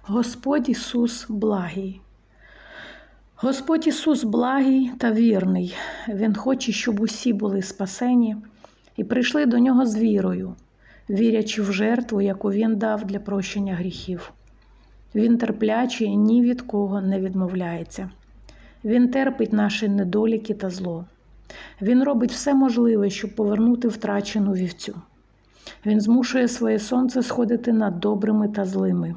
Господь Ісус благий. Господь Ісус благий та вірний. Він хоче, щоб усі були спасені і прийшли до Нього з вірою, вірячи в жертву, яку Він дав для прощення гріхів. Він терплячий і ні від кого не відмовляється. Він терпить наші недоліки та зло. Він робить все можливе, щоб повернути втрачену вівцю. Він змушує своє сонце сходити над добрими та злими.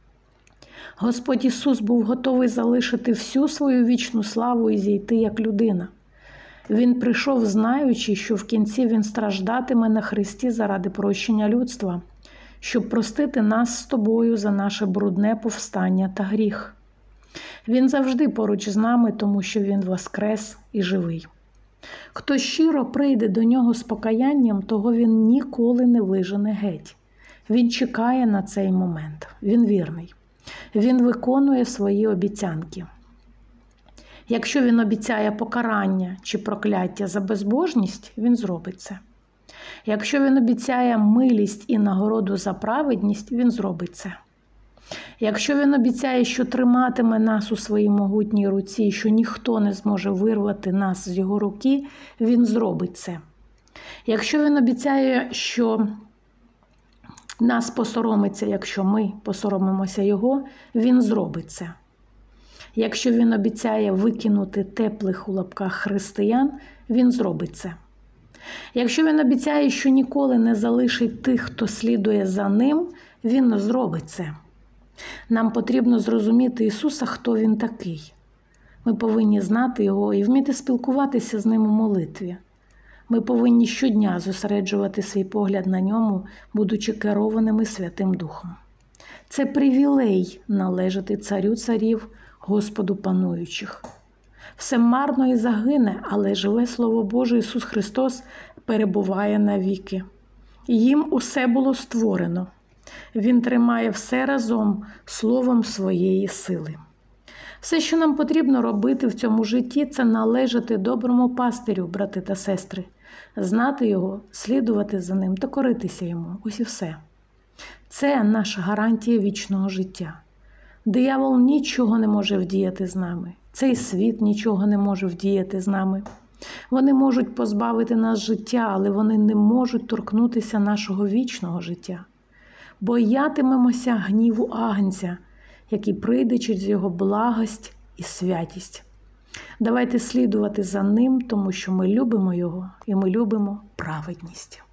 Господь Ісус був готовий залишити всю свою вічну славу і зійти як людина. Він прийшов, знаючи, що в кінці Він страждатиме на хресті заради прощення людства, щоб простити нас з тобою за наше брудне повстання та гріх. Він завжди поруч з нами, тому що Він воскрес і живий. Хто щиро прийде до Нього з покаянням, того Він ніколи не вижене геть. Він чекає на цей момент. Він вірний. Він виконує свої обіцянки. Якщо Він обіцяє покарання чи прокляття за безбожність, Він зробить це. Якщо Він обіцяє милість і нагороду за праведність, Він зробить це. Якщо Він обіцяє, що триматиме нас у своїй могутній руці, і що ніхто не зможе вирвати нас з Його руки, Він зробить це. Якщо Він обіцяє, що нас посоромиться, якщо ми посоромимося Його, Він зробить це. Якщо Він обіцяє викинути теплих у лапках християн, Він зробить це. Якщо Він обіцяє, що ніколи не залишить тих, хто слідує за Ним, Він зробить це. Нам потрібно зрозуміти Ісуса, хто Він такий. Ми повинні знати Його і вміти спілкуватися з Ним у молитві. Ми повинні щодня зосереджувати свій погляд на Ньому, будучи керованими Святим Духом. Це привілей належати Царю царів, Господу пануючих. Все марно і загине, але живе Слово Боже Ісус Христос перебуває навіки. Їм усе було створено. Він тримає все разом словом своєї сили. Все, що нам потрібно робити в цьому житті, це належати доброму пастирю, брати та сестри, знати Його, слідувати за Ним та коритися Йому. Ось і все. Це наша гарантія вічного життя. Диявол нічого не може вдіяти з нами. Цей світ нічого не може вдіяти з нами. Вони можуть позбавити нас життя, але вони не можуть торкнутися нашого вічного життя. Боятимемося гніву Агнця, який прийде через Його благость і святість. Давайте слідувати за Ним, тому що ми любимо Його і ми любимо праведність.